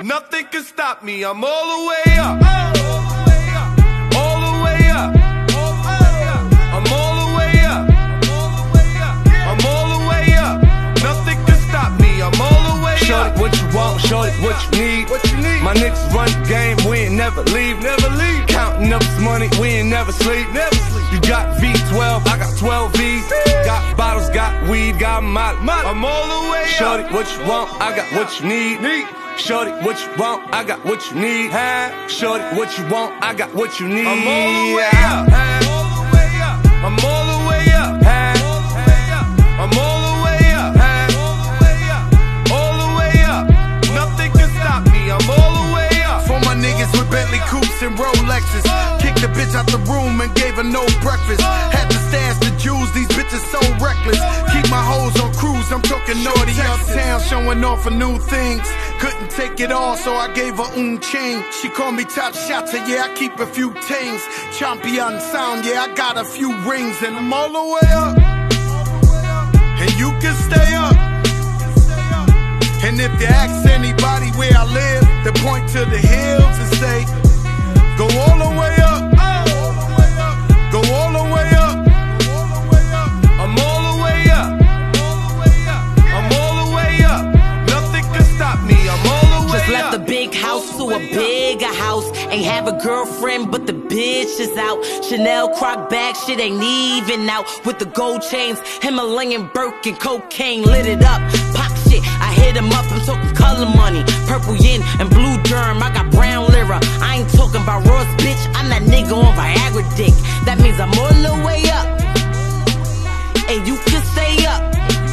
Nothing can stop me, I'm all the way up. All the way up. I'm all the way up. I'm all the way up. Nothing can stop me, I'm all the way up. Shorty, what you want, shorty, what you need. My niggas run the game, we ain't never leave. Counting up this money, we ain't never sleep. You got V12, I got 12 V's. Got bottles, got weed, got molly. I'm all the way up. Shorty, what you want, I got what you need. Shorty, what you want, I got what you need. Shorty, what you want, I got what you need. I'm all the way up. I'm all the way up. I'm all the way up. All the way up. Nothing can stop me, I'm all the way up. For my niggas with Bentley coupes and Rolexes, kicked the bitch out the room and gave her no breakfast. Had to stash the jewels, these bitches so reckless. Keep my hoes on cruise, I'm talking naughty uptown, showing off for new things. Couldn't take it all, so I gave her chain. She called me top shotter, yeah, I keep a few tings. Champion sound, yeah, I got a few rings. And I'm all the way up, and you can stay up. And if you ask anybody where I live, they point to the hills and say, go all the way up. Go all the way up. I'm all the way up. I'm all the way up. Nothing can stop me, I'm all the way up. Just left a big house to a bigger house. Ain't have a girlfriend, but the bitch is out. Chanel croc bag, shit ain't even out. With the gold chains, Himalayan Birkin, cocaine lit it up. Pop shit, I hit him up, I'm talking color money. Purple yin and blue germ, I got brown lira. I ain't talking about Ross, bitch, I'm that nigga on Viagra dick. That means I'm all the way up, and you can stay up.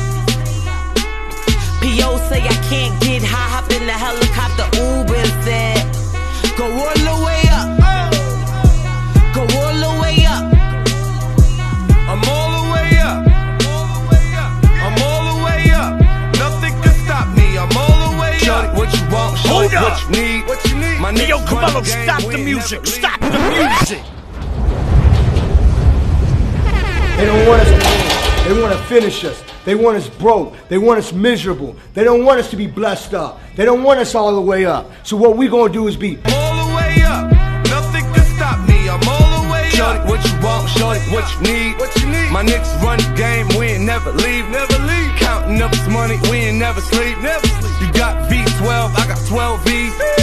P.O. say I can't get high, hop in the helicopter, Uber instead. Go all the way up. Go all the way up. I'm all the way up. I'm all the way up. Nothing can stop me, I'm all the way up. Shorty, what you want, shorty, what you need. My Hey, yo, niggas come run on, the game, stop we the ain't music. never Stop the music. They don't want us to win. They want to finish us. They want us broke. They want us miserable. They don't want us to be blessed up. They don't want us all the way up. So what we gonna do is be all the way up. Nothing can stop me, I'm all the way up. Shorty, what you want, shorty, what you need. My niggas run the game, we ain't never leave. Counting up this money, we ain't never sleep. You got V12, I got 12 V's.